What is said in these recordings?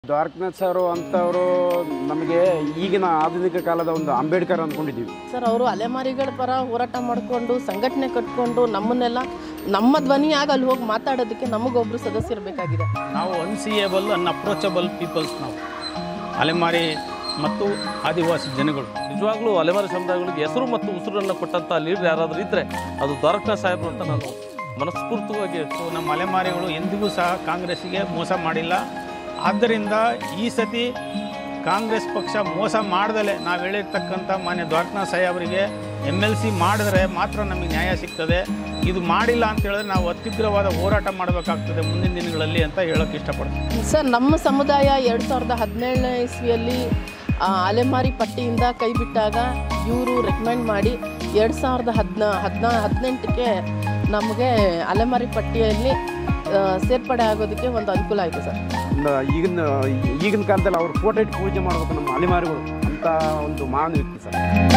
Dwarakanath sir ಅಂತವರು ನಮಗೆ ಈಗಿನ ಆಧುನಿಕ ಕಾಲದ ಒಂದು ಅಂಬೇಡ್ಕರ್ ಅಂದ್ಕೊಂಡಿದ್ದೀವಿ ಸರ್. ಅವರು ಅಲೆಮಾರಿಗಳ ಪರ ಹೋರಾಟ ಮಾಡಿಕೊಂಡು ಸಂಘಟನೆ ಕಟ್ಕೊಂಡು ನಮ್ಮನ್ನೆಲ್ಲ ನಮ್ಮ ಧ್ವನಿಯಾಗಿ ಅಲ್ಲಿ ಹೋಗಿ ಮಾತಾಡೋದಕ್ಕೆ ನಮಗೊಬ್ಬರು ಸದಸ್ಯರು ಬೇಕಾಗಿದೆ. ನಾವು ಅನ್ಸಿಯೇಬಲ್ ಅನ್ಅಪ್ರೋಚಬಲ್ ಪೀಪಲ್ಸ್. ನಾವು ಅಲೆಮಾರಿ ಮತ್ತು ಆದಿವಾಸಿ ಜನಗಳು ನಿಜವಾಗ್ಲೂ ಅಲೆಮಾರಿ ಸಮುದಾಯಗಳಿಗೆ ಹೆಸರು ಮತ್ತು ಉಸಿರನ್ನು ಕೊಟ್ಟಂಥ ಲೀಡರ್ ಯಾರಾದರೂ ಇದ್ದರೆ ಅದು ದ್ವಾರಕನಾಥ್ ಸಾಹೇಬರು ಅಂತ ನಾನು ಮನಸ್ಫೂರ್ತಿಯಾಗಿ. ನಮ್ಮ ಅಲೆಮಾರಿಗಳು ಎಂದಿಗೂ ಸಹ ಕಾಂಗ್ರೆಸ್ಸಿಗೆ ಮೋಸ ಮಾಡಿಲ್ಲ. ಆದ್ದರಿಂದ ಈ ಸತಿ ಕಾಂಗ್ರೆಸ್ ಪಕ್ಷ ಮೋಸ ಮಾಡ್ದಲೇ ನಾವು ಹೇಳಿರ್ತಕ್ಕಂಥ ಮಾನ್ಯ ದ್ವಾರಕನಾಥ್ ಸಾಹೇಬರಿಗೆ MLC ಮಾಡಿದ್ರೆ ಮಾತ್ರ ನಮಗೆ ನ್ಯಾಯ ಸಿಗ್ತದೆ. ಇದು ಮಾಡಿಲ್ಲ ಅಂತ ಹೇಳಿದ್ರೆ ನಾವು ಅತ್ಯುಗ್ರವಾದ ಹೋರಾಟ ಮಾಡಬೇಕಾಗ್ತದೆ ಮುಂದಿನ ದಿನಗಳಲ್ಲಿ ಅಂತ ಹೇಳೋಕ್ಕೆ ಇಷ್ಟಪಡ್ತೀನಿ. ಸರ್, ನಮ್ಮ ಸಮುದಾಯ 2017ನೇ ಇಸ್ವಿಯಲ್ಲಿ ಅಲೆಮಾರಿ ಪಟ್ಟಿಯಿಂದ ಕೈ ಬಿಟ್ಟಾಗ ಇವರು ರೆಕಮೆಂಡ್ ಮಾಡಿ 2018ಕ್ಕೆ ನಮಗೆ ಅಲೆಮಾರಿ ಪಟ್ಟಿಯಲ್ಲಿ ಸೇರ್ಪಡೆ ಆಗೋದಕ್ಕೆ ಒಂದು ಅನುಕೂಲ ಆಯಿತು ಸರ್. ಈಗಿನ ಕಾಲದಲ್ಲಿ ಅವ್ರು ಫೋಟೋ ಇಟ್ಟು ಪೂಜೆ ಮಾಡಬೇಕು ನಮ್ಮ ಅಲೆಮಾರಿಗಳು ಅಂತ ಒಂದು ಮಹಾನ್ ವ್ಯಕ್ತಿ ಸರ್.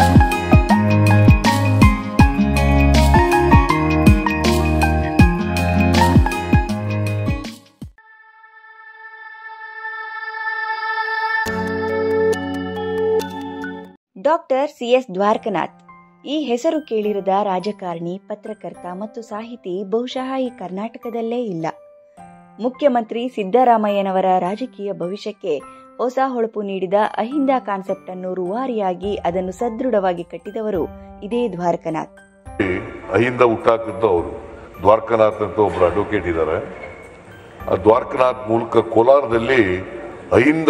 ಡಾಕ್ಟರ್ CS ದ್ವಾರಕನಾಥ್ ಈ ಹೆಸರು ಕೇಳಿರದ ರಾಜಕಾರಣಿ, ಪತ್ರಕರ್ತ ಮತ್ತು ಸಾಹಿತಿ ಬಹುಶಃ ಈ ಕರ್ನಾಟಕದಲ್ಲೇ ಇಲ್ಲ. ಮುಖ್ಯಮಂತ್ರಿ ಸಿದ್ದರಾಮಯ್ಯನವರ ರಾಜಕೀಯ ಭವಿಷ್ಯಕ್ಕೆ ಹೊಸ ಹೊಳಪು ನೀಡಿದ ಅಹಿಂದ ಕಾನ್ಸೆಪ್ಟ್ ಅನ್ನು ರೂವಾರಿಯಾಗಿ ಅದನ್ನು ಸದೃಢವಾಗಿ ಕಟ್ಟಿದವರು ಇದೇ ದ್ವಾರಕನಾಥ್. ಅಹಿಂದ ಹುಟ್ಟಾಕಿದ್ದು ಅವರು ದ್ವಾರಕನಾಥ್ ಅಂತ ಒಬ್ಬರು ಅಡ್ವೊಕೇಟ್ ಇದ್ದಾರೆ. ಆ ದ್ವಾರಕನಾಥ್ ಮೂಲಕ ಕೋಲಾರದಲ್ಲಿ ಅಹಿಂದ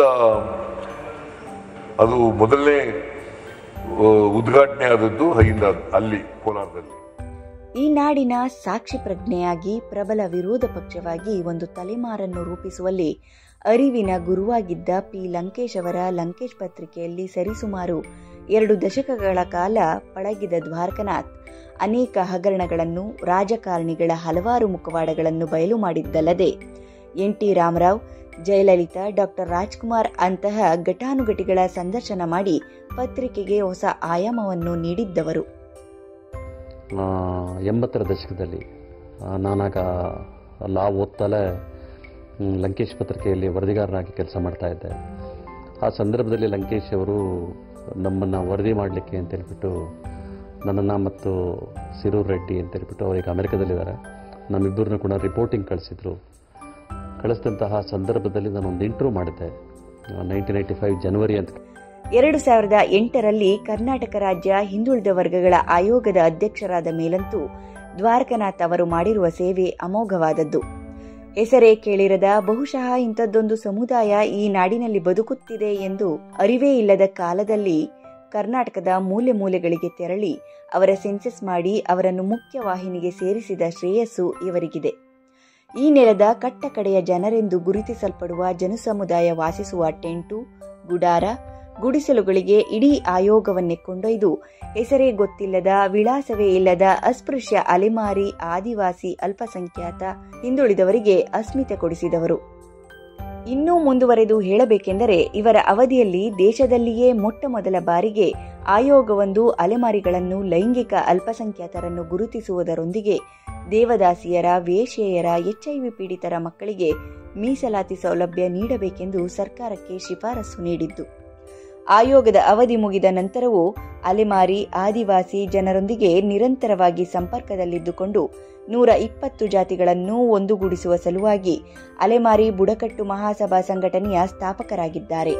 ಅದು ಮೊದಲನೇ ಉದ್ಘಾಟನೆ ಆದದ್ದು ಅಹಿಂದ ಅಲ್ಲಿ ಕೋಲಾರದಲ್ಲಿ. ಈ ನಾಡಿನ ಸಾಕ್ಷಿ ಪ್ರಜ್ಞೆಯಾಗಿ ಪ್ರಬಲ ವಿರೋಧ ಪಕ್ಷವಾಗಿ ಒಂದು ತಲೆಮಾರನ್ನು ರೂಪಿಸುವಲ್ಲಿ ಅರಿವಿನ ಗುರುವಾಗಿದ್ದ P. ಲಂಕೇಶ್ ಅವರ ಲಂಕೇಶ್ ಪತ್ರಿಕೆಯಲ್ಲಿ ಸರಿಸುಮಾರು 2 ದಶಕಗಳ ಕಾಲ ಪಳಗಿದ ದ್ವಾರಕನಾಥ್ ಅನೇಕ ಹಗರಣಗಳನ್ನು, ರಾಜಕಾರಣಿಗಳ ಹಲವಾರು ಮುಖವಾಡಗಳನ್ನು ಬಯಲು ಮಾಡಿದ್ದಲ್ಲದೆ NT ರಾಮರಾವ್, ಜಯಲಲಿತಾ, ಡಾಕ್ಟರ್ ರಾಜ್ಕುಮಾರ್ ಅಂತಹ ಘಟಾನುಘಟಿಗಳ ಸಂದರ್ಶನ ಮಾಡಿ ಪತ್ರಿಕೆಗೆ ಹೊಸ ಆಯಾಮವನ್ನು ನೀಡಿದ್ದವರು. 80ರ ದಶಕದಲ್ಲಿ ನಾನಾಗ ಲಾ ಓದ್ತಲೇ ಲಂಕೇಶ್ ಪತ್ರಿಕೆಯಲ್ಲಿ ವರದಿಗಾರನಾಗಿ ಕೆಲಸ ಮಾಡ್ತಾ ಇದ್ದೆ. ಆ ಸಂದರ್ಭದಲ್ಲಿ ಲಂಕೇಶ್ ಅವರು ನಮ್ಮನ್ನು ವರದಿ ಮಾಡಲಿಕ್ಕೆ ಅಂತೇಳ್ಬಿಟ್ಟು ನನ್ನನ್ನು ಮತ್ತು ಸಿರೂರ್ ರೆಡ್ಡಿ ಅಂತೇಳ್ಬಿಟ್ಟು ಅವರಿಗೆ ಅಮೆರಿಕದಲ್ಲಿದ್ದಾರೆ, ನಮ್ಮಿಬ್ಬರನ್ನು ಕೂಡ ರಿಪೋರ್ಟಿಂಗ್ ಕಳಿಸಿದಂತಹ ಸಂದರ್ಭದಲ್ಲಿ ನಾನೊಂದು ಇಂಟರ್ವ್ಯೂ ಮಾಡಿದ್ದೆ 1995 ಜನವರಿ ಅಂತ. 2008ರಲ್ಲಿ ಕರ್ನಾಟಕ ರಾಜ್ಯ ಹಿಂದುಳಿದ ವರ್ಗಗಳ ಆಯೋಗದ ಅಧ್ಯಕ್ಷರಾದ ಮೇಲಂತೂ ದ್ವಾರಕನಾಥ್ ಅವರು ಮಾಡಿರುವ ಸೇವೆ ಅಮೋಘವಾದದ್ದು. ಹೆಸರೇ ಕೇಳಿರದ ಬಹುಶಃ ಇಂಥದ್ದೊಂದು ಸಮುದಾಯ ಈ ನಾಡಿನಲ್ಲಿ ಬದುಕುತ್ತಿದೆ ಎಂದು ಅರಿವೇ ಇಲ್ಲದ ಕಾಲದಲ್ಲಿ ಕರ್ನಾಟಕದ ಮೂಲೆ ಮೂಲೆಗಳಿಗೆ ತೆರಳಿ ಅವರ ಸೆನ್ಸಸ್ ಮಾಡಿ ಅವರನ್ನು ಮುಖ್ಯವಾಹಿನಿಗೆ ಸೇರಿಸಿದ ಶ್ರೇಯಸ್ಸು ಇವರಿಗಿದೆ. ಈ ನೆಲದ ಕಟ್ಟಕಡೆಯ ಜನರೆಂದು ಗುರುತಿಸಲ್ಪಡುವ ಜನಸಮುದಾಯ ವಾಸಿಸುವ ಟೆಂಟು, ಗುಡಾರ, ಗುಡಿಸಲುಗಳಿಗೆ ಇಡೀ ಆಯೋಗವನ್ನೇ ಕೊಂಡೊಯ್ದು ಹೆಸರೇ ಗೊತ್ತಿಲ್ಲದ, ವಿಳಾಸವೇ ಇಲ್ಲದ ಅಸ್ಪೃಶ್ಯ ಅಲೆಮಾರಿ, ಆದಿವಾಸಿ, ಅಲ್ಪಸಂಖ್ಯಾತ, ಹಿಂದುಳಿದವರಿಗೆ ಅಸ್ಮಿತೆ ಕೊಡಿಸಿದವರು. ಇನ್ನೂ ಮುಂದುವರೆದು ಹೇಳಬೇಕೆಂದರೆ ಇವರ ಅವಧಿಯಲ್ಲಿ ದೇಶದಲ್ಲಿಯೇ ಮೊಟ್ಟಮೊದಲ ಬಾರಿಗೆ ಆಯೋಗವೊಂದು ಅಲೆಮಾರಿಗಳನ್ನು, ಲೈಂಗಿಕ ಅಲ್ಪಸಂಖ್ಯಾತರನ್ನು ಗುರುತಿಸುವುದರೊಂದಿಗೆ ದೇವದಾಸಿಯರ, ವೇಶ್ಯೆಯರ, HIV ಪೀಡಿತರ ಮಕ್ಕಳಿಗೆ ಮೀಸಲಾತಿ ಸೌಲಭ್ಯ ನೀಡಬೇಕೆಂದು ಸರ್ಕಾರಕ್ಕೆ ಶಿಫಾರಸು ನೀಡಿದ್ದು. ಆಯೋಗದ ಅವಧಿ ಮುಗಿದ ನಂತರವೂ ಅಲೆಮಾರಿ, ಆದಿವಾಸಿ ಜನರೊಂದಿಗೆ ನಿರಂತರವಾಗಿ ಸಂಪರ್ಕದಲ್ಲಿದ್ದುಕೊಂಡು 120 ಜಾತಿಗಳನ್ನು ಒಂದುಗೂಡಿಸುವ ಸಲುವಾಗಿ ಅಲೆಮಾರಿ ಬುಡಕಟ್ಟು ಮಹಾಸಭಾ ಸಂಘಟನೆಯ ಸ್ಥಾಪಕರಾಗಿದ್ದಾರೆ.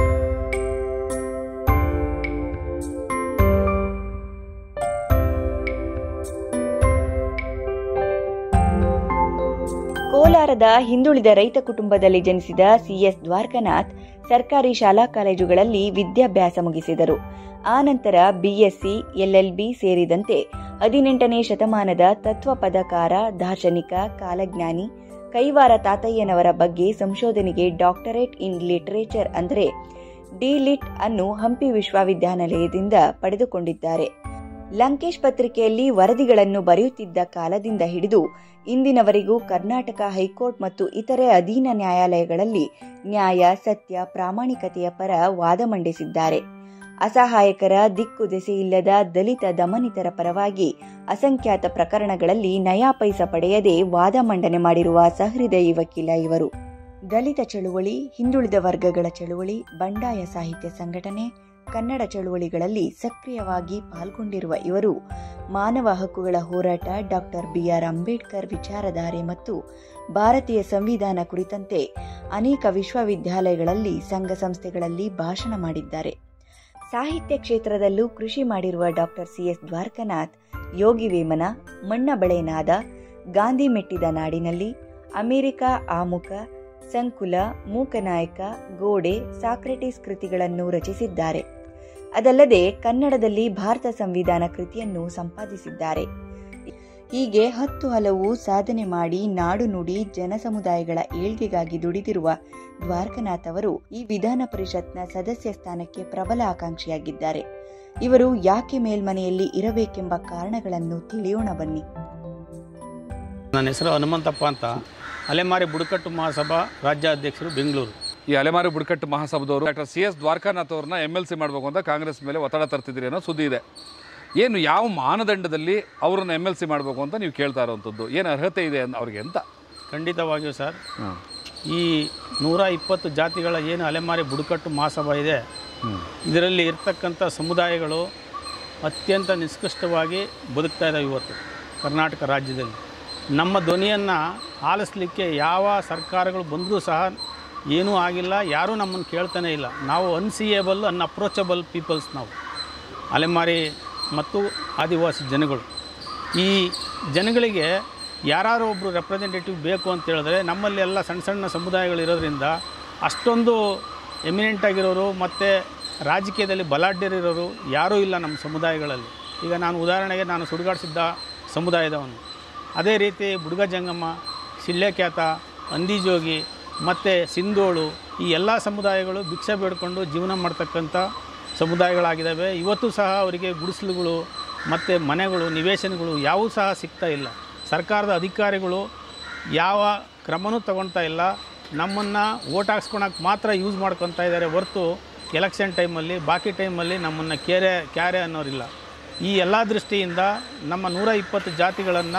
ಕೋಲಾರದ ಹಿಂದುಳಿದ ರೈತ ಕುಟುಂಬದಲ್ಲಿ ಜನಿಸಿದ CS ದ್ವಾರಕನಾಥ್ ಸರ್ಕಾರಿ ಶಾಲಾ ಕಾಲೇಜುಗಳಲ್ಲಿ ವಿದ್ಯಾಭ್ಯಾಸ ಮುಗಿಸಿದರು. ಆನಂತರ BSc, LLB ಸೇರಿದಂತೆ 18ನೇ ಶತಮಾನದ ತತ್ವಪದಕಾರ, ದಾರ್ಶನಿಕ, ಕಾಲಜ್ಞಾನಿ ಕೈವಾರ ತಾತಯ್ಯನವರ ಬಗ್ಗೆ ಸಂಶೋಧನೆಗೆ ಡಾಕ್ಟರೇಟ್ ಇನ್ ಲಿಟರೇಚರ್ ಅಂದರೆ D.Litt ಅನ್ನು ಹಂಪಿ ವಿಶ್ವವಿದ್ಯಾನಿಲಯದಿಂದ ಪಡೆದುಕೊಂಡಿದ್ದಾರೆ. ಲಂಕೇಶ್ ಪತ್ರಿಕೆಯಲ್ಲಿ ವರದಿಗಳನ್ನು ಬರೆಯುತ್ತಿದ್ದ ಕಾಲದಿಂದ ಹಿಡಿದು ಇಂದಿನವರೆಗೂ ಕರ್ನಾಟಕ ಹೈಕೋರ್ಟ್ ಮತ್ತು ಇತರೆ ಅಧೀನ ನ್ಯಾಯಾಲಯಗಳಲ್ಲಿ ನ್ಯಾಯ, ಸತ್ಯ, ಪ್ರಾಮಾಣಿಕತೆಯ ಪರ ವಾದ ಮಂಡಿಸಿದ್ದಾರೆ. ಅಸಹಾಯಕರ, ದಿಕ್ಕು ದೆಸೆಯಿಲ್ಲದ ದಲಿತ ದಮನಿತರ ಪರವಾಗಿ ಅಸಂಖ್ಯಾತ ಪ್ರಕರಣಗಳಲ್ಲಿ ನಯಾ ಪೈಸ ಪಡೆಯದೆ ವಾದ ಮಂಡನೆ ಮಾಡಿರುವ ಸಹೃದಯಿ ವಕೀಲ ಇವರು. ದಲಿತ ಚಳುವಳಿ, ಹಿಂದುಳಿದ ವರ್ಗಗಳ ಚಳುವಳಿ, ಬಂಡಾಯ ಸಾಹಿತ್ಯ ಸಂಘಟನೆ, ಕನ್ನಡ ಚಳುವಳಿಗಳಲ್ಲಿ ಸಕ್ರಿಯವಾಗಿ ಪಾಲ್ಗೊಂಡಿರುವ ಇವರು ಮಾನವ ಹಕ್ಕುಗಳ ಹೋರಾಟ, ಡಾಕ್ಟರ್ ಬಿಆರ್ ಅಂಬೇಡ್ಕರ್ ವಿಚಾರಧಾರೆ ಮತ್ತು ಭಾರತೀಯ ಸಂವಿಧಾನ ಕುರಿತಂತೆ ಅನೇಕ ವಿಶ್ವವಿದ್ಯಾಲಯಗಳಲ್ಲಿ, ಸಂಘ ಸಂಸ್ಥೆಗಳಲ್ಲಿ ಭಾಷಣ ಮಾಡಿದ್ದಾರೆ. ಸಾಹಿತ್ಯ ಕ್ಷೇತ್ರದಲ್ಲೂ ಕೃಷಿ ಮಾಡಿರುವ ಡಾಕ್ಟರ್ ಸಿಎಸ್ ದ್ವಾರಕನಾಥ್ ಯೋಗಿ ವೇಮನ, ಮಣ್ಣ ಬಳೆನಾದ, ಗಾಂಧಿ ಮೆಟ್ಟಿದ ನಾಡಿನಲ್ಲಿ, ಅಮೆರಿಕ ಆಮುಖ, ಸಂಕುಲ, ಮೂಕನಾಯಕ, ಗೋಡೆ, ಸಾಕ್ರೆಟಿಸ್ ಕೃತಿಗಳನ್ನು ರಚಿಸಿದ್ದಾರೆ. ಅದಲ್ಲದೆ ಕನ್ನಡದಲ್ಲಿ ಭಾರತ ಸಂವಿಧಾನ ಕೃತಿಯನ್ನು ಸಂಪಾದಿಸಿದ್ದಾರೆ. ಹೀಗೆ 10 ಹಲವು ಸಾಧನೆ ಮಾಡಿ ನಾಡು ನುಡಿ ಜನಸಮುದಾಯಗಳ ಏಳ್ಗೆಗಾಗಿ ದುಡಿದಿರುವ ದ್ವಾರಕನಾಥ್ ಅವರು ಈ ವಿಧಾನ ಪರಿಷತ್ನ ಸದಸ್ಯ ಸ್ಥಾನಕ್ಕೆ ಪ್ರಬಲ ಆಕಾಂಕ್ಷಿಯಾಗಿದ್ದಾರೆ. ಇವರು ಯಾಕೆ ಮೇಲ್ಮನೆಯಲ್ಲಿ ಇರಬೇಕೆಂಬ ಕಾರಣಗಳನ್ನು ತಿಳಿಯೋಣ ಬನ್ನಿ. ನನ್ನ ಹೆಸರು ಹನುಮಂತಪ್ಪ ಅಂತ, ಅಲೆಮಾರಿ ಬುಡಕಟ್ಟು ಮಹಾಸಭಾ ರಾಜ್ಯಾಧ್ಯಕ್ಷರು, ಬೆಂಗಳೂರು. ಈ ಅಲೆಮಾರಿ ಬುಡಕಟ್ಟು ಮಹಾಸಭಾದವರು ಡಾಕ್ಟರ್ ಸಿ ಎಸ್ ದ್ವಾರಕನಾಥ್ ಅವ್ರನ್ನ MLC ಮಾಡಬೇಕು ಅಂತ ಕಾಂಗ್ರೆಸ್ ಮೇಲೆ ಒತ್ತಡ ತರ್ತಿದ್ದೀರಿ ಅನ್ನೋ ಸುದ್ದಿ ಇದೆ. ಏನು ಯಾವ ಮಾನದಂಡದಲ್ಲಿ ಅವರನ್ನು MLC ಮಾಡಬೇಕು ಅಂತ ನೀವು ಕೇಳ್ತಾ ಇರೋವಂಥದ್ದು, ಏನು ಅರ್ಹತೆ ಇದೆ ಅವ್ರಿಗೆ ಅಂತ? ಖಂಡಿತವಾಗಿಯೂ ಸರ್, ಈ 120 ಜಾತಿಗಳ ಏನು ಅಲೆಮಾರಿ ಬುಡಕಟ್ಟು ಮಹಾಸಭಾ ಇದೆ, ಇದರಲ್ಲಿ ಇರ್ತಕ್ಕಂಥ ಸಮುದಾಯಗಳು ಅತ್ಯಂತ ನಿಷ್ಕೃಷ್ಟವಾಗಿ ಬದುಕ್ತಾ ಇದ್ದಾವೆ. ಇವತ್ತು ಕರ್ನಾಟಕ ರಾಜ್ಯದಲ್ಲಿ ನಮ್ಮ ಧ್ವನಿಯನ್ನು ಆಲಿಸಲಿಕ್ಕೆ ಯಾವ ಸರ್ಕಾರಗಳು ಬಂದರೂ ಸಹ ಏನೂ ಆಗಿಲ್ಲ, ಯಾರೂ ನಮ್ಮನ್ನು ಕೇಳ್ತಾನೇ ಇಲ್ಲ. ನಾವು ಅನ್ಸಿಯೇಬಲ್, ಅನ್ಅಪ್ರೋಚಬಲ್ ಪೀಪಲ್ಸ್. ನಾವು ಅಲೆಮಾರಿ ಮತ್ತು ಆದಿವಾಸಿ ಜನಗಳು. ಈ ಜನಗಳಿಗೆ ಯಾರು ಒಬ್ಬರು ರೆಪ್ರೆಸೆಂಟೇಟಿವ್ ಬೇಕು ಅಂತ ಹೇಳಿದ್ರೆ, ನಮ್ಮಲ್ಲಿ ಎಲ್ಲ ಸಣ್ಣ ಸಣ್ಣ ಸಮುದಾಯಗಳಿರೋದ್ರಿಂದ ಅಷ್ಟೊಂದು ಎಮಿನೆಂಟ್ ಆಗಿರೋರು ಮತ್ತು ರಾಜಕೀಯದಲ್ಲಿ ಬಲಾಢ್ಯರಿರೋರು ಯಾರೂ ಇಲ್ಲ ನಮ್ಮ ಸಮುದಾಯಗಳಲ್ಲಿ. ಈಗ ನಾನು ಉದಾಹರಣೆಗೆ ನಾನು ಸುಡುಗಾಡಿಸಿದ್ದ ಸಮುದಾಯದವನು. ಅದೇ ರೀತಿ ಬುಡ್ಗ ಜಂಗಮ್ಮ, ಶಿಳ್ಳೆಕ್ಯಾತ, ಅಂದಿಜೋಗಿ ಮತ್ತು ಸಿಂಧೋಳು, ಈ ಎಲ್ಲ ಸಮುದಾಯಗಳು ಭಿಕ್ಷೆ ಬೇಡ್ಕೊಂಡು ಜೀವನ ಮಾಡ್ತಕ್ಕಂಥ ಸಮುದಾಯಗಳಾಗಿದ್ದಾವೆ. ಇವತ್ತು ಸಹ ಅವರಿಗೆ ಗುಡಿಸಲುಗಳು ಮತ್ತು ಮನೆಗಳು, ನಿವೇಶನಗಳು ಯಾವೂ ಸಹ ಸಿಗ್ತಾ ಇಲ್ಲ. ಸರ್ಕಾರದ ಅಧಿಕಾರಿಗಳು ಯಾವ ಕ್ರಮವೂ ತಗೊಳ್ತಾ ಇಲ್ಲ. ನಮ್ಮನ್ನು ಓಟ್ ಹಾಕ್ಸ್ಕೊಳಕ್ಕೆ ಮಾತ್ರ ಯೂಸ್ ಮಾಡ್ಕೊತಾ ಇದ್ದಾರೆ ಹೊರತು ಎಲೆಕ್ಷನ್ ಟೈಮಲ್ಲಿ, ಬಾಕಿ ಟೈಮಲ್ಲಿ ನಮ್ಮನ್ನು ಕ್ಯಾರೆ ಅನ್ನೋರಿಲ್ಲ. ಈ ಎಲ್ಲ ದೃಷ್ಟಿಯಿಂದ ನಮ್ಮ 120 ಜಾತಿಗಳನ್ನು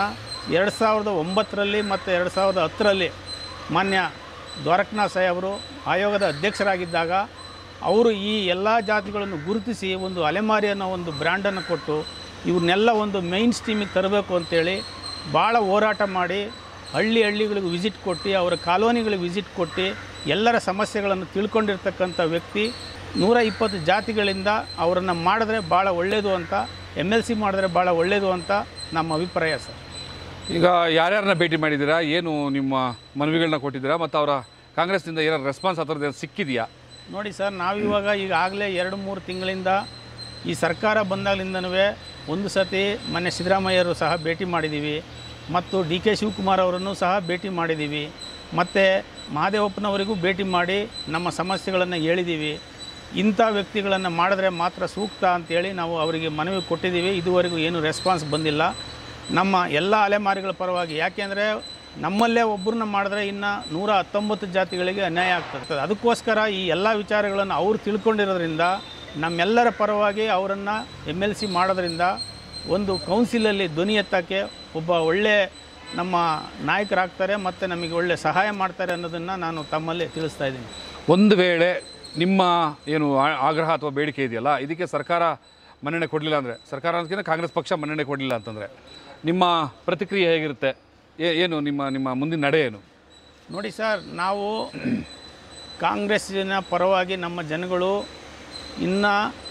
2009ರಲ್ಲಿ ಮತ್ತು 2010ರಲ್ಲಿ ಮಾನ್ಯ ದ್ವಾರಕನಾಥ್ ಸಾಹೇಬರು ಆಯೋಗದ ಅಧ್ಯಕ್ಷರಾಗಿದ್ದಾಗ ಅವರು ಈ ಎಲ್ಲ ಜಾತಿಗಳನ್ನು ಗುರುತಿಸಿ ಒಂದು ಅಲೆಮಾರಿ ಅನ್ನೋ ಒಂದು ಬ್ರ್ಯಾಂಡನ್ನು ಕೊಟ್ಟು ಇವ್ರನ್ನೆಲ್ಲ ಒಂದು ಮೈನ್ ಸ್ಟ್ರೀಮಿಗೆ ತರಬೇಕು ಅಂತೇಳಿ ಭಾಳ ಹೋರಾಟ ಮಾಡಿ ಹಳ್ಳಿಗಳಿಗೆ ವಿಸಿಟ್ ಕೊಟ್ಟು, ಅವರ ಕಾಲೋನಿಗಳಿಗೆ ವಿಸಿಟ್ ಕೊಟ್ಟು ಎಲ್ಲರ ಸಮಸ್ಯೆಗಳನ್ನು ತಿಳ್ಕೊಂಡಿರ್ತಕ್ಕಂಥ ವ್ಯಕ್ತಿ. 120 ಜಾತಿಗಳಿಂದ ಅವರನ್ನು ಮಾಡಿದ್ರೆ ಭಾಳ ಒಳ್ಳೆಯದು ಅಂತ, MLC ಮಾಡಿದ್ರೆ ಭಾಳ ಒಳ್ಳೆಯದು ಅಂತ ನಮ್ಮ ಅಭಿಪ್ರಾಯ ಸರ್. ಈಗ ಯಾರ್ಯಾರನ್ನ ಭೇಟಿ ಮಾಡಿದ್ದೀರಾ, ಏನು ನಿಮ್ಮ ಮನವಿಗಳನ್ನ ಕೊಟ್ಟಿದ್ದೀರಾ, ಮತ್ತು ಅವರ ಕಾಂಗ್ರೆಸ್ನಿಂದ ಏನಾರು ರೆಸ್ಪಾನ್ಸ್ ಆ ಥರದ್ದು ಸಿಕ್ಕಿದೆಯಾ? ನೋಡಿ ಸರ್, ನಾವಿವಾಗ ಈಗಾಗಲೇ 2-3 ತಿಂಗಳಿಂದ ಈ ಸರ್ಕಾರ ಬಂದಾಗಲಿಂದನೂ ಒಂದು ಸತಿ ಮೊನ್ನೆ ಸಿದ್ದರಾಮಯ್ಯರು ಸಹ ಭೇಟಿ ಮಾಡಿದ್ದೀವಿ, ಮತ್ತು DK ಶಿವಕುಮಾರ್ ಅವರನ್ನು ಸಹ ಭೇಟಿ ಮಾಡಿದ್ದೀವಿ, ಮತ್ತು ಮಹದೇವಪ್ಪನವರಿಗೂ ಭೇಟಿ ಮಾಡಿ ನಮ್ಮ ಸಮಸ್ಯೆಗಳನ್ನು ಹೇಳಿದ್ದೀವಿ. ಇಂಥ ವ್ಯಕ್ತಿಗಳನ್ನು ಮಾಡಿದ್ರೆ ಮಾತ್ರ ಸೂಕ್ತ ಅಂತೇಳಿ ನಾವು ಅವರಿಗೆ ಮನವಿ ಕೊಟ್ಟಿದ್ದೀವಿ. ಇದುವರೆಗೂ ಏನೂ ರೆಸ್ಪಾನ್ಸ್ ಬಂದಿಲ್ಲ ನಮ್ಮ ಎಲ್ಲ ಅಲೆಮಾರಿಗಳ ಪರವಾಗಿ. ಯಾಕೆಂದರೆ ನಮ್ಮಲ್ಲೇ ಒಬ್ಬರನ್ನ ಮಾಡಿದ್ರೆ ಇನ್ನು 119 ಜಾತಿಗಳಿಗೆ ಅನ್ಯಾಯ ಆಗ್ತದೆ. ಅದಕ್ಕೋಸ್ಕರ ಈ ಎಲ್ಲ ವಿಚಾರಗಳನ್ನು ಅವರು ತಿಳ್ಕೊಂಡಿರೋದ್ರಿಂದ ನಮ್ಮೆಲ್ಲರ ಪರವಾಗಿ ಅವರನ್ನು MLC ಮಾಡೋದ್ರಿಂದ ಒಂದು ಕೌನ್ಸಿಲಲ್ಲಿ ಧ್ವನಿ ಎತ್ತಕ್ಕೆ ಒಬ್ಬ ಒಳ್ಳೆ ನಮ್ಮ ನಾಯಕರಾಗ್ತಾರೆ ಮತ್ತು ನಮಗೆ ಒಳ್ಳೆ ಸಹಾಯ ಮಾಡ್ತಾರೆ ಅನ್ನೋದನ್ನು ನಾನು ತಮ್ಮಲ್ಲಿ ತಿಳಿಸ್ತಾ ಇದ್ದೀನಿ. ಒಂದು ವೇಳೆ ನಿಮ್ಮ ಏನು ಆಗ್ರಹ ಅಥವಾ ಬೇಡಿಕೆ ಇದೆಯಲ್ಲ, ಇದಕ್ಕೆ ಸರ್ಕಾರ ಮನ್ನಣೆ ಕೊಡಲಿಲ್ಲ ಅಂದರೆ, ಸರ್ಕಾರ ಅನ್ನೋದಕ್ಕಿಂತ ಕಾಂಗ್ರೆಸ್ ಪಕ್ಷ ಮನ್ನಣೆ ಕೊಡಲಿಲ್ಲ ಅಂತಂದರೆ ನಿಮ್ಮ ಪ್ರತಿಕ್ರಿಯೆ ಹೇಗಿರುತ್ತೆ? ಏನು ನಿಮ್ಮ ಮುಂದಿನ ನಡೆ ಏನು? ನೋಡಿ ಸರ್, ನಾವು ಕಾಂಗ್ರೆಸ್ಸಿನ ಪರವಾಗಿ ನಮ್ಮ ಜನಗಳು ಇನ್ನು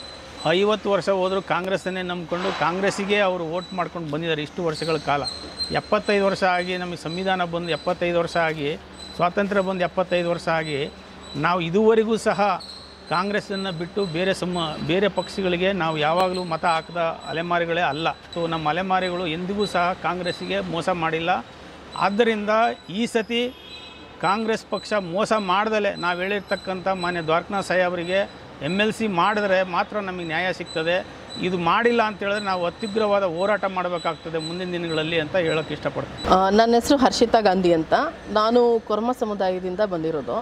50 ವರ್ಷ ಹೋದರೂ ಕಾಂಗ್ರೆಸ್ಸನ್ನೇ ನಂಬಿಕೊಂಡು ಕಾಂಗ್ರೆಸ್ಸಿಗೆ ಅವರು ವೋಟ್ ಮಾಡ್ಕೊಂಡು ಬಂದಿದ್ದಾರೆ ಇಷ್ಟು ವರ್ಷಗಳ ಕಾಲ. 75 ವರ್ಷ ಆಗಿ ನಮಗೆ ಸಂವಿಧಾನ ಬಂದು 75 ವರ್ಷ ಆಗಿ, ಸ್ವಾತಂತ್ರ್ಯ ಬಂದು 75 ವರ್ಷ ಆಗಿ, ನಾವು ಇದುವರೆಗೂ ಸಹ ಕಾಂಗ್ರೆಸ್ಸನ್ನು ಬಿಟ್ಟು ಬೇರೆ ಪಕ್ಷಗಳಿಗೆ ನಾವು ಯಾವಾಗಲೂ ಮತ ಹಾಕಿದ ಅಲೆಮಾರಿಗಳೇ ಅಲ್ಲ. ನಮ್ಮ ಅಲೆಮಾರಿಗಳು ಎಂದಿಗೂ ಸಹ ಕಾಂಗ್ರೆಸ್ಸಿಗೆ ಮೋಸ ಮಾಡಿಲ್ಲ. ಆದ್ದರಿಂದ ಈ ಸತಿ ಕಾಂಗ್ರೆಸ್ ಪಕ್ಷ ಮೋಸ ಮಾಡ್ದಲೇ ನಾವು ಹೇಳಿರ್ತಕ್ಕಂಥ ಮಾನ್ಯ ದ್ವಾರಕನಾಥ್ ಸಾಹೇಬರಿಗೆ MLC ಮಾಡಿದ್ರೆ ಮಾತ್ರ ನಮಗೆ ನ್ಯಾಯ ಸಿಗ್ತದೆ. ಇದು ಮಾಡಿಲ್ಲ ಅಂತ ಹೇಳಿದ್ರೆ ನಾವು ಅತ್ಯುಗ್ರವಾದ ಹೋರಾಟ ಮಾಡಬೇಕಾಗ್ತದೆ ಮುಂದಿನ ದಿನಗಳಲ್ಲಿ ಅಂತ ಹೇಳೋಕ್ಕೆ ಇಷ್ಟಪಡ್ತೀನಿ. ನನ್ನ ಹೆಸರು ಹರ್ಷಿತಾ ಗಾಂಧಿ ಅಂತ, ನಾನು ಕೊರ್ಮ ಸಮುದಾಯದಿಂದ ಬಂದಿರೋದು.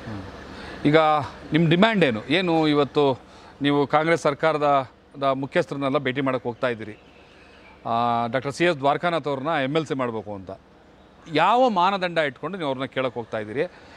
ಈಗ ನಿಮ್ಮ ಡಿಮ್ಯಾಂಡ್ ಏನು ಇವತ್ತು ನೀವು ಕಾಂಗ್ರೆಸ್ ಸರ್ಕಾರದ ಮುಖ್ಯಸ್ಥರನ್ನೆಲ್ಲ ಭೇಟಿ ಮಾಡೋಕ್ಕೆ ಹೋಗ್ತಾ ಇದ್ದೀರಿ, ಡಾಕ್ಟರ್ ಸಿ ಎಸ್ ದ್ವಾರಕನಾಥ್ ಅವ್ರನ್ನ MLC ಮಾಡಬೇಕು ಅಂತ ಯಾವ ಮಾನದಂಡ ಇಟ್ಕೊಂಡು ನೀವು ಅವ್ರನ್ನ ಕೇಳಕ್ಕೆ ಹೋಗ್ತಾ ಇದ್ದೀರಿ?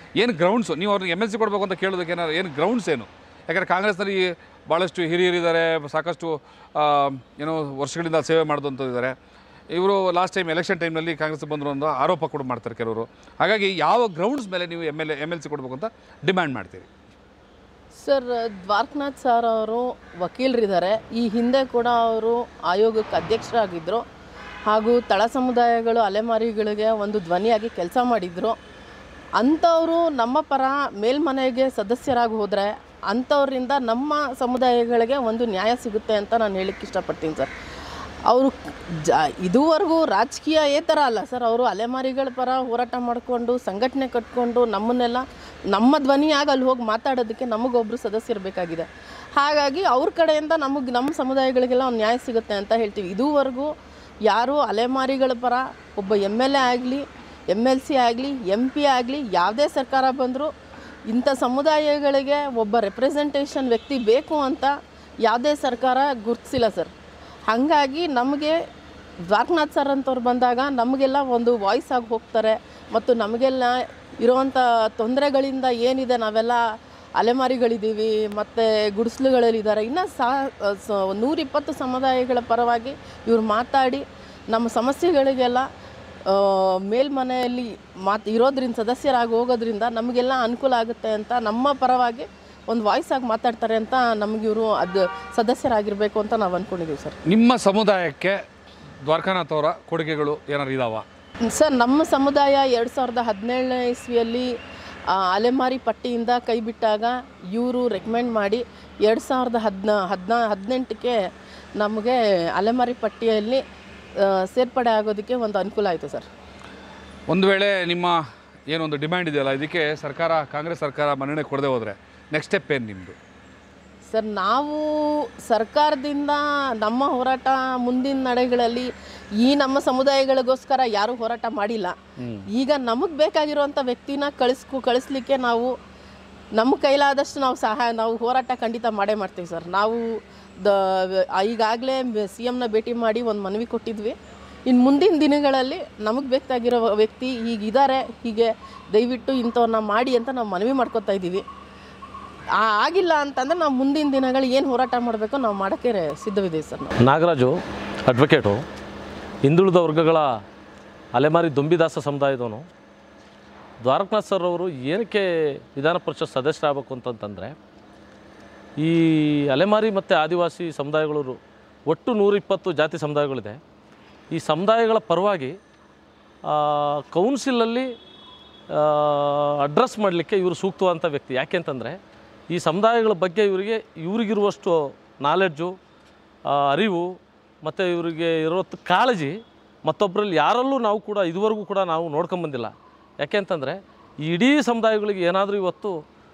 ಏನು ಗ್ರೌಂಡ್ಸು ನೀವು ಅವ್ರಿಗೆ MLC ಕೊಡಬೇಕು ಅಂತ ಕೇಳೋದಕ್ಕೆ ಏನು ಗ್ರೌಂಡ್ಸ್ ಏನು? ಯಾಕಂದರೆ ಕಾಂಗ್ರೆಸ್ನಲ್ಲಿ ಭಾಳಷ್ಟು ಹಿರಿಯರಿದ್ದಾರೆ, ಸಾಕಷ್ಟು ಏನೋ ವರ್ಷಗಳಿಂದ ಸೇವೆ ಮಾಡಿದಂಥದ್ದಿದ್ದಾರೆ. ಇವರು ಲಾಸ್ಟ್ ಟೈಮ್ ಎಲೆಕ್ಷನ್ ಟೈಮ್ನಲ್ಲಿ ಕಾಂಗ್ರೆಸ್ ಬಂದರು ಅನ್ನೋ ಆರೋಪ ಕೂಡ ಮಾಡ್ತಾರೆ ಕೆಲವರು. ಹಾಗಾಗಿ ಯಾವ ಗ್ರೌಂಡ್ಸ್ ಮೇಲೆ ನೀವು MLC ಕೊಡಬೇಕು ಅಂತ ಡಿಮ್ಯಾಂಡ್ ಮಾಡ್ತೀರಿ? ಸರ್, ದ್ವಾರಕನಾಥ್ ಸರ್ ಅವರು ವಕೀಲರಿದ್ದಾರೆ. ಈ ಹಿಂದೆ ಕೂಡ ಅವರು ಆಯೋಗಕ್ಕೆ ಅಧ್ಯಕ್ಷರಾಗಿದ್ದರು ಹಾಗೂ ತಳ ಸಮುದಾಯಗಳು ಅಲೆಮಾರಿಗಳಿಗೆ ಒಂದು ಧ್ವನಿಯಾಗಿ ಕೆಲಸ ಮಾಡಿದರು. ಅಂಥವರು ನಮ್ಮ ಪರ ಮೇಲ್ಮನೆಗೆ ಸದಸ್ಯರಾಗಿ ಹೋದರೆ ಅಂಥವ್ರಿಂದ ನಮ್ಮ ಸಮುದಾಯಗಳಿಗೆ ಒಂದು ನ್ಯಾಯ ಸಿಗುತ್ತೆ ಅಂತ ನಾನು ಹೇಳಕ್ಕೆ ಇಷ್ಟಪಡ್ತೀನಿ ಸರ್. ಅವರು ಇದುವರೆಗೂ ರಾಜಕೀಯೇತರ ಅಲ್ಲ ಸರ್, ಅವರು ಅಲೆಮಾರಿಗಳ ಪರ ಹೋರಾಟ ಮಾಡಿಕೊಂಡು ಸಂಘಟನೆ ಕಟ್ಕೊಂಡು ನಮ್ಮನ್ನೆಲ್ಲ ನಮ್ಮ ಧ್ವನಿಯಾಗಿ ಅಲ್ಲಿ ಹೋಗಿ ಮಾತಾಡೋದಕ್ಕೆ ನಮಗೊಬ್ಬರು ಸದಸ್ಯರು ಬೇಕಾಗಿದೆ. ಹಾಗಾಗಿ ಅವ್ರ ಕಡೆಯಿಂದ ನಮ್ಮ ಸಮುದಾಯಗಳಿಗೆಲ್ಲ ಒಂದು ನ್ಯಾಯ ಸಿಗುತ್ತೆ ಅಂತ ಹೇಳ್ತೀವಿ. ಇದುವರೆಗೂ ಯಾರು ಅಲೆಮಾರಿಗಳ ಪರ ಒಬ್ಬ MLA ಆಗಲಿ, MLC ಆಗಲಿ, MP ಆಗಲಿ, ಯಾವುದೇ ಸರ್ಕಾರ ಬಂದರೂ ಇಂಥ ಸಮುದಾಯಗಳಿಗೆ ಒಬ್ಬ ರೆಪ್ರೆಸೆಂಟೇಷನ್ ವ್ಯಕ್ತಿ ಬೇಕು ಅಂತ ಯಾವುದೇ ಸರ್ಕಾರ ಗುರುತಿಸಿಲ್ಲ ಸರ್. ಹಾಗಾಗಿ ನಮಗೆ ದ್ವಾರಕನಾಥ್ ಸರ್ ಅಂತವ್ರು ಬಂದಾಗ ನಮಗೆಲ್ಲ ಒಂದು ವಾಯ್ಸ್ ಆಗಿ ಹೋಗ್ತಾರೆ ಮತ್ತು ನಮಗೆಲ್ಲ ಇರುವಂಥ ತೊಂದರೆಗಳಿಂದ ಏನಿದೆ, ನಾವೆಲ್ಲ ಅಲೆಮಾರಿಗಳಿದ್ದೀವಿ ಮತ್ತು ಗುಡಿಸಲುಗಳಲ್ಲಿದ್ದಾರೆ, ಇನ್ನು 120 ಸಮುದಾಯಗಳ ಪರವಾಗಿ ಇವ್ರು ಮಾತಾಡಿ ನಮ್ಮ ಸಮಸ್ಯೆಗಳಿಗೆಲ್ಲ ಮೇಲ್ಮನೆಯಲ್ಲಿ ಇರೋದ್ರಿಂದ ಸದಸ್ಯರಾಗಿ ಹೋಗೋದ್ರಿಂದ ನಮಗೆಲ್ಲ ಅನುಕೂಲ ಆಗುತ್ತೆ ಅಂತ ನಮ್ಮ ಪರವಾಗಿ ಒಂದು ವಾಯ್ಸ್ ಆಗಿ ಮಾತಾಡ್ತಾರೆ ಅಂತ ನಮಗಿವರು ಅದು ಸದಸ್ಯರಾಗಿರಬೇಕು ಅಂತ ನಾವು ಅಂದ್ಕೊಂಡಿದ್ದೀವಿ ಸರ್. ನಿಮ್ಮ ಸಮುದಾಯಕ್ಕೆ ದ್ವಾರಕನಾಥ್ ಅವರ ಕೊಡುಗೆಗಳು ಏನಾರು ಇದಾವ ಸರ್? ನಮ್ಮ ಸಮುದಾಯ 2017ನೇ ಇಸ್ವಿಯಲ್ಲಿ ಅಲೆಮಾರಿ ಪಟ್ಟಿಯಿಂದ ಕೈ ಬಿಟ್ಟಾಗ ಇವರು ರೆಕಮೆಂಡ್ ಮಾಡಿ 2018ಕ್ಕೆ ನಮಗೆ ಅಲೆಮಾರಿ ಪಟ್ಟಿಯಲ್ಲಿ ಸೇರ್ಪಡೆ ಆಗೋದಕ್ಕೆ ಒಂದು ಅನುಕೂಲ ಆಯಿತು ಸರ್. ಒಂದು ವೇಳೆ ನಿಮ್ಮ ಏನೊಂದು ಡಿಮ್ಯಾಂಡ್ ಇದೆಯಲ್ಲ, ಇದಕ್ಕೆ ಕಾಂಗ್ರೆಸ್ ಸರ್ಕಾರ ಮನ್ನಣೆ ಕೊಡದೆ ಹೋದರೆ ನೆಕ್ಸ್ಟ್ ಸ್ಟೆಪ್ ಏನು ನಿಮ್ಮದು? ಸರ್, ನಾವು ಸರ್ಕಾರದಿಂದ ನಮ್ಮ ಹೋರಾಟ ಮುಂದಿನ ನಡೆಗಳಲ್ಲಿ ನಮ್ಮ ಸಮುದಾಯಗಳಿಗೋಸ್ಕರ ಯಾರೂ ಹೋರಾಟ ಮಾಡಿಲ್ಲ. ಈಗ ನಮಗೆ ಬೇಕಾಗಿರುವಂಥ ವ್ಯಕ್ತಿನ ಕಳಿಸ್ಲಿಕ್ಕೆ ನಾವು ನಮ್ಮ ಕೈಲಾದಷ್ಟು ನಾವು ಹೋರಾಟ ಖಂಡಿತ ಮಾಡೇ ಮಾಡ್ತೀವಿ ಸರ್. ನಾವು ಈಗಾಗಲೇ CMನ ಭೇಟಿ ಮಾಡಿ ಒಂದು ಮನವಿ ಕೊಟ್ಟಿದ್ವಿ. ಇನ್ನು ಮುಂದಿನ ದಿನಗಳಲ್ಲಿ ನಮಗೆ ಬೇಕಾಗಿರೋ ವ್ಯಕ್ತಿ ಹೀಗಿದ್ದಾರೆ, ಹೀಗೆ ದಯವಿಟ್ಟು ಇಂಥವ್ರನ್ನ ಮಾಡಿ ಅಂತ ನಾವು ಮನವಿ ಮಾಡ್ಕೊತಾ ಇದ್ದೀವಿ. ಆಗಿಲ್ಲ ಅಂತಂದರೆ ನಾವು ಮುಂದಿನ ದಿನಗಳು ಏನು ಹೋರಾಟ ಮಾಡಬೇಕು ನಾವು ಮಾಡೋಕ್ಕೆ ಸಿದ್ಧವಿದ್ದೀವಿ ಸರ್. ನಾಗರಾಜು ಅಡ್ವೊಕೇಟು, ಹಿಂದುಳಿದ ವರ್ಗಗಳ ಅಲೆಮಾರಿ ದೊಂಬಿದಾಸ ಸಮುದಾಯದವನು. ದ್ವಾರಕನಾಥ್ ಸರ್ ಅವರು ಏನಕ್ಕೆ ವಿಧಾನ ಪರಿಷತ್ ಸದಸ್ಯರಾಗಬೇಕು ಅಂತಂತಂದರೆ, ಈ ಅಲೆಮಾರಿ ಮತ್ತು ಆದಿವಾಸಿ ಸಮುದಾಯಗಳು ಒಟ್ಟು 120 ಜಾತಿ ಸಮುದಾಯಗಳಿದೆ. ಈ ಸಮುದಾಯಗಳ ಪರವಾಗಿ ಕೌನ್ಸಿಲಲ್ಲಿ ಅಡ್ರೆಸ್ ಮಾಡಲಿಕ್ಕೆ ಇವರು ಸೂಕ್ತವಾದಂಥ ವ್ಯಕ್ತಿ. ಯಾಕೆ ಅಂತಂದರೆ, ಈ ಸಮುದಾಯಗಳ ಬಗ್ಗೆ ಇವರಿಗಿರುವಷ್ಟು ನಾಲೆಡ್ಜು, ಅರಿವು ಮತ್ತು ಇವರಿಗೆ ಇರೋತ್ತು ಕಾಳಜಿ ಮತ್ತೊಬ್ಬರಲ್ಲಿ ಯಾರಲ್ಲೂ ನಾವು ಕೂಡ ಇದುವರೆಗೂ ಕೂಡ ನಾವು ನೋಡ್ಕೊಂಬಂದಿಲ್ಲ. ಯಾಕೆ ಅಂತಂದರೆ, ಈ ಇಡೀ ಸಮುದಾಯಗಳಿಗೆ ಏನಾದರೂ ಇವತ್ತು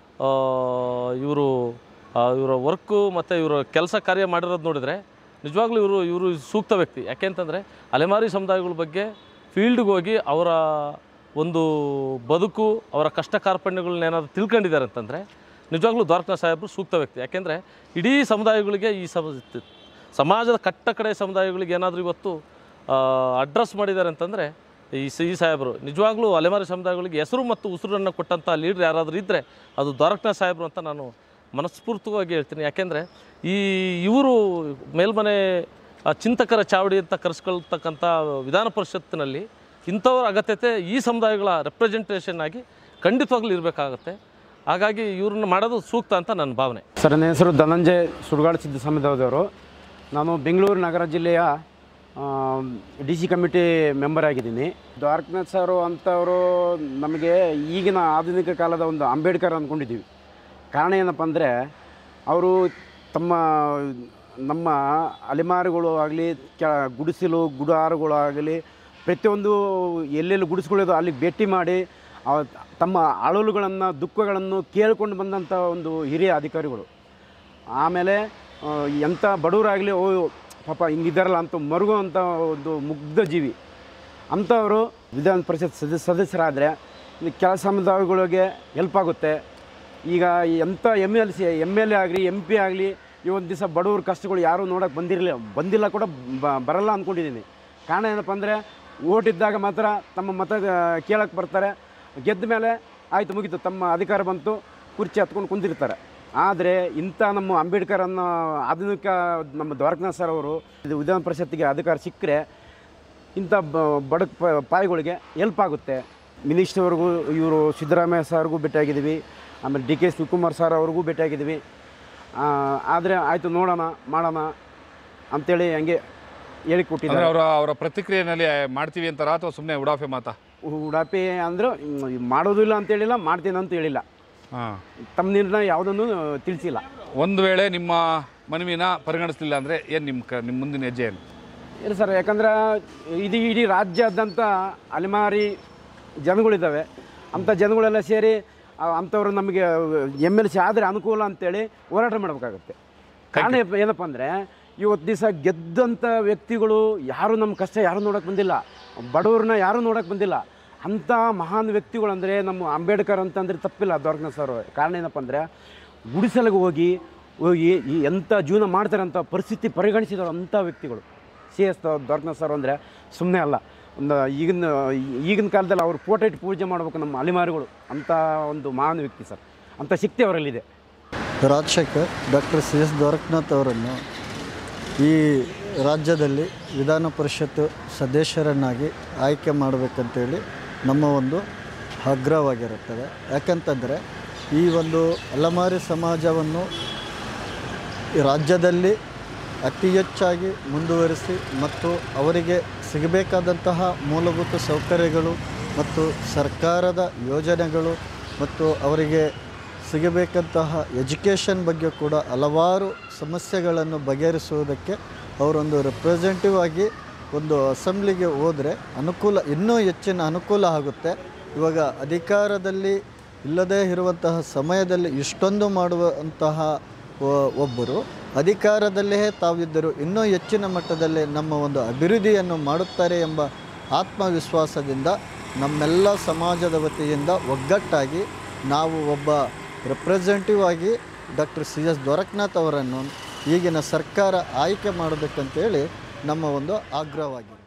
ಇವರ ವರ್ಕು ಮತ್ತು ಇವರ ಕೆಲಸ ಕಾರ್ಯ ಮಾಡಿರೋದು ನೋಡಿದರೆ ನಿಜವಾಗ್ಲೂ ಇವರು ಸೂಕ್ತ ವ್ಯಕ್ತಿ. ಯಾಕೆ ಅಂತಂದರೆ, ಅಲೆಮಾರಿ ಸಮುದಾಯಗಳ ಬಗ್ಗೆ ಫೀಲ್ಡ್ಗೆ ಹೋಗಿ ಅವರ ಒಂದು ಬದುಕು, ಅವರ ಕಷ್ಟ ಕಾರ್ಪಣ್ಯಗಳನ್ನ ಏನಾದರೂ ತಿಳ್ಕೊಂಡಿದ್ದಾರೆ ಅಂತಂದರೆ ನಿಜವಾಗ್ಲೂ ದ್ವಾರಕನಾಥ್ ಸಾಹೇಬರು ಸೂಕ್ತ ವ್ಯಕ್ತಿ. ಯಾಕೆಂದರೆ ಇಡೀ ಸಮುದಾಯಗಳಿಗೆ ಸಮಾಜದ ಕಡೆ ಸಮುದಾಯಗಳಿಗೆ ಏನಾದರೂ ಇವತ್ತು ಅಡ್ರೆಸ್ ಮಾಡಿದ್ದಾರೆ ಅಂತಂದರೆ ಈ ಸಾಹೇಬರು ನಿಜವಾಗ್ಲೂ ಅಲೆಮಾರಿ ಸಮುದಾಯಗಳಿಗೆ ಹೆಸರು ಮತ್ತು ಉಸಿರನ್ನು ಕೊಟ್ಟಂಥ ಲೀಡ್ರ್ ಯಾರಾದರೂ ಇದ್ದರೆ ಅದು ದ್ವಾರಕನಾಥ್ ಸಾಹೇಬರು ಅಂತ ನಾನು ಮನಸ್ಫೂರ್ತಿಯಾಗಿ ಹೇಳ್ತೀನಿ. ಯಾಕೆಂದರೆ ಇವರು ಮೇಲ್ಮನೆ ಚಿಂತಕರ ಚಾವಡಿ ಅಂತ ಕರೆಸ್ಕೊಳ್ತಕ್ಕಂಥ ವಿಧಾನ ಪರಿಷತ್ತಿನಲ್ಲಿ ಇಂಥವ್ರ ಅಗತ್ಯತೆ ಈ ಸಮುದಾಯಗಳ ರೆಪ್ರೆಸೆಂಟೇಷನ್ ಆಗಿ ಖಂಡಿತವಾಗ್ಲೂ ಇರಬೇಕಾಗತ್ತೆ. ಹಾಗಾಗಿ ಇವ್ರನ್ನ ಮಾಡೋದು ಸೂಕ್ತ ಅಂತ ನನ್ನ ಭಾವನೆ. ಸರ್, ನನ್ನ ಹೆಸರು ಧನಂಜಯ ಸುಡುಗಾಡು ಸಿದ್ಧ ಸಮುದಾಯದವರು. ನಾನು ಬೆಂಗಳೂರು ನಗರ ಜಿಲ್ಲೆಯ DC ಕಮಿಟಿ ಮೆಂಬರ್ ಆಗಿದ್ದೀನಿ. ದ್ವಾರಕನಾಥ್ ಸರು ಅಂಥವರು ನಮಗೆ ಈಗಿನ ಆಧುನಿಕ ಕಾಲದ ಒಂದು ಅಂಬೇಡ್ಕರ್ ಅಂದ್ಕೊಂಡಿದ್ದೀವಿ. ಕಾರಣ ಏನಪ್ಪ ಅಂದರೆ, ಅವರು ನಮ್ಮ ಅಲೆಮಾರಿಗಳು ಆಗಲಿ, ಗುಡಾರುಗಳು ಆಗಲಿ, ಪ್ರತಿಯೊಂದು ಎಲ್ಲೆಲ್ಲಿ ಗುಡಿಸ್ಕೊಳ್ಳೋದು ಅಲ್ಲಿ ಭೇಟಿ ಮಾಡಿ ತಮ್ಮ ಅಳಲುಗಳನ್ನು, ದುಃಖಗಳನ್ನು ಕೇಳಿಕೊಂಡು ಬಂದಂಥ ಒಂದು ಹಿರಿಯ ಅಧಿಕಾರಿಗಳು. ಆಮೇಲೆ ಎಂಥ ಬಡವರಾಗಲಿ, ಪಾಪ ಹಿಂಗಿದ್ದಾರಲ್ಲ ಅಂತ ಮರುಗುವಂಥ ಒಂದು ಮುಗ್ಧ ಜೀವಿ ಅಂಥವರು ವಿಧಾನ ಪರಿಷತ್ ಸದಸ್ಯರಾದರೆ ಕೆಲ ಸಮುದಾಯಗಳಿಗೆ ಹೆಲ್ಪ್ ಆಗುತ್ತೆ. ಈಗ ಎಂಥ MLA ಆಗಲಿ, MP ಆಗಲಿ, ಈ ಒಂದು ದಿವಸ ಬಡವ್ರ ಕಷ್ಟಗಳು ಯಾರೂ ನೋಡೋಕ್ಕೆ ಬಂದಿಲ್ಲ ಕೂಡ ಬರಲ್ಲ ಅಂದ್ಕೊಂಡಿದ್ದೀನಿ. ಕಾರಣ ಏನಪ್ಪ ಅಂದರೆ, ಓಟಿದ್ದಾಗ ಮಾತ್ರ ತಮ್ಮ ಮತ ಕೇಳೋಕ್ಕೆ ಬರ್ತಾರೆ, ಗೆದ್ದ ಮೇಲೆ ಆಯಿತು ಮುಗೀತು, ತಮ್ಮ ಅಧಿಕಾರ ಬಂತು, ಕುರ್ಚಿ ಹತ್ಕೊಂಡು ಕುಂತಿರ್ತಾರೆ. ಆದರೆ ಇಂಥ ನಮ್ಮ ಅಂಬೇಡ್ಕರನ್ನು ಆಧುನಿಕ ನಮ್ಮ ದ್ವಾರಕನಾಥ್ ಸರ್ ಅವರು ಇದು ವಿಧಾನ ಪರಿಷತ್ತಿಗೆ ಅಧಿಕಾರ ಸಿಕ್ಕರೆ ಇಂಥ ಬಡ ಪಾಯಿಗಳಿಗೆ ಹೆಲ್ಪ್ ಆಗುತ್ತೆ. ಮಿನಿಸ್ಟರ್ವರೆಗೂ ಇವರು ಸಿದ್ದರಾಮಯ್ಯ ಸರ್ಗೂ ಭೇಟಿಯಾಗಿದ್ದೀವಿ, ಆಮೇಲೆ ಡಿ ಕೆ ಶಿವಕುಮಾರ್ ಸರ್ ಅವ್ರಿಗೂ ಭೇಟಿಯಾಗಿದ್ದೀವಿ. ಆದರೆ ಆಯಿತು ನೋಡೋಣ ಮಾಡೋಣ ಅಂಥೇಳಿ ಹಂಗೆ ಹೇಳಿಕೊಟ್ಟಿದ್ದಾರೆ. ಅವರ ಪ್ರತಿಕ್ರಿಯೆಯಲ್ಲಿ ಮಾಡ್ತೀವಿ ಅಂತಾರ ಅಥವಾ ಸುಮ್ಮನೆ ಉಡಾಫೆ ಮಾತಾ? ಉಡಾಪಿ ಅಂದ್ರೆ ಮಾಡೋದಿಲ್ಲ ಅಂತೇಳಿಲ್ಲ, ಮಾಡ್ತೀನಿ ಅಂತ ಹೇಳಿಲ್ಲ. ತಮ್ಮ ನಿರ್ಣಯ ಯಾವುದನ್ನು ತಿಳಿಸಿಲ್ಲ. ಒಂದು ವೇಳೆ ನಿಮ್ಮ ಮನವಿನ ಪರಿಗಣಿಸಲಿಲ್ಲ ಅಂದರೆ ಏನು ನಿಮ್ಮ ಮುಂದಿನ ಹೆಜ್ಜೆ ಏನು? ಇಲ್ಲ ಸರ್, ಯಾಕಂದ್ರೆ ಇಡೀ ರಾಜ್ಯಾದ್ಯಂತ ಅಲೆಮಾರಿ ಜನಗಳಿದ್ದಾವೆ. ಅಂಥ ಜನಗಳೆಲ್ಲ ಸೇರಿ ಅಂಥವ್ರು ನಮಗೆ MLC ಆದರೆ ಅನುಕೂಲ ಅಂತೇಳಿ ಹೋರಾಟ ಮಾಡಬೇಕಾಗತ್ತೆ. ಕಾರಣ ಏನಪ್ಪ ಅಂದರೆ ಇವತ್ತು ದಿವಸ ಗೆದ್ದಂಥ ವ್ಯಕ್ತಿಗಳು ಯಾರೂ ನಮ್ಮ ಕಷ್ಟ ಯಾರೂ ನೋಡೋಕ್ಕೆ ಬಂದಿಲ್ಲ, ಬಡವ್ರನ್ನ ಯಾರೂ ನೋಡೋಕ್ಕೆ ಬಂದಿಲ್ಲ. ಅಂಥ ಮಹಾನ್ ವ್ಯಕ್ತಿಗಳು ಅಂದರೆ ನಮ್ಮ ಅಂಬೇಡ್ಕರ್ ಅಂತಂದರೆ ತಪ್ಪಿಲ್ಲ ದ್ವಾರಕನಾಥ್ ಸರ್. ಕಾರಣ ಏನಪ್ಪ ಅಂದರೆ ಗುಡಿಸಲಿಗೆ ಹೋಗಿ ಎಂಥ ಜೀವನ ಮಾಡ್ತಾರೆ ಅಂತ ಪರಿಸ್ಥಿತಿ ಪರಿಗಣಿಸಿದವರು ಅಂಥ ವ್ಯಕ್ತಿಗಳು. CS ದ್ವಾರಕನಾಥ್ ಸರ್ ಅಂದರೆ ಸುಮ್ಮನೆ ಅಲ್ಲ. ಒಂದು ಈಗಿನ ಕಾಲದಲ್ಲಿ ಅವ್ರು ಫೋಟೋ ಇಟ್ಟು ಪೂಜೆ ಮಾಡಬೇಕು ನಮ್ಮ ಅಲೆಮಾರಿಗಳು. ಅಂಥ ಒಂದು ಮಹಾನ್ ವ್ಯಕ್ತಿ ಸರ್, ಅಂಥ ಶಕ್ತಿ ಅವರಲ್ಲಿದೆ. ರಾಜಶೇಖರ್ ಡಾಕ್ಟರ್ CS ದ್ವಾರಕನಾಥ್ ಅವರನ್ನು ಈ ರಾಜ್ಯದಲ್ಲಿ ವಿಧಾನ ಪರಿಷತ್ತು ಸದಸ್ಯರನ್ನಾಗಿ ಆಯ್ಕೆ ಮಾಡಬೇಕಂತೇಳಿ ನಮ್ಮ ಒಂದು ಆಗ್ರಹವಾಗಿರುತ್ತದೆ. ಯಾಕಂತಂದರೆ ಈ ಒಂದು ಅಲೆಮಾರಿ ಸಮಾಜವನ್ನು ಈ ರಾಜ್ಯದಲ್ಲಿ ಅತಿ ಹೆಚ್ಚಾಗಿ ಮುಂದುವರಿಸಿ ಮತ್ತು ಅವರಿಗೆ ಸಿಗಬೇಕಾದಂತಹ ಮೂಲಭೂತ ಸೌಕರ್ಯಗಳು ಮತ್ತು ಸರ್ಕಾರದ ಯೋಜನೆಗಳು ಮತ್ತು ಅವರಿಗೆ ಸಿಗಬೇಕಂತಹ ಎಜುಕೇಷನ್ ಬಗ್ಗೆ ಕೂಡ ಹಲವಾರು ಸಮಸ್ಯೆಗಳನ್ನು ಬಗೆಹರಿಸುವುದಕ್ಕೆ ಅವರೊಂದು ರೆಪ್ರೆಸೆಂಟೇಟಿವ್ ಆಗಿ ಒಂದು ಅಸೆಂಬ್ಲಿಗೆ ಹೋದರೆ ಇನ್ನೂ ಹೆಚ್ಚಿನ ಅನುಕೂಲ ಆಗುತ್ತೆ. ಇವಾಗ ಅಧಿಕಾರದಲ್ಲಿ ಇಲ್ಲದೇ ಇರುವಂತಹ ಸಮಯದಲ್ಲಿ ಇಷ್ಟೊಂದು ಮಾಡುವಂತಹ ಒಬ್ಬರು ಅಧಿಕಾರದಲ್ಲೇ ತಾವಿದ್ದರು ಇನ್ನೂ ಹೆಚ್ಚಿನ ಮಟ್ಟದಲ್ಲಿ ನಮ್ಮ ಒಂದು ಅಭಿವೃದ್ಧಿಯನ್ನು ಮಾಡುತ್ತಾರೆ ಎಂಬ ಆತ್ಮವಿಶ್ವಾಸದಿಂದ ನಮ್ಮೆಲ್ಲ ಸಮಾಜದ ವತಿಯಿಂದ ಒಗ್ಗಟ್ಟಾಗಿ ನಾವು ಒಬ್ಬ ರೆಪ್ರೆಸೆಂಟೇಟಿವ್ ಆಗಿ ಡಾಕ್ಟರ್ CS ದ್ವಾರಕನಾಥ್ ಅವರನ್ನು ಈಗಿನ ಸರ್ಕಾರ ಆಯ್ಕೆ ಮಾಡಬೇಕಂತೇಳಿ ನಮ್ಮ ಒಂದು ಆಗ್ರಹವಾಗಿದೆ.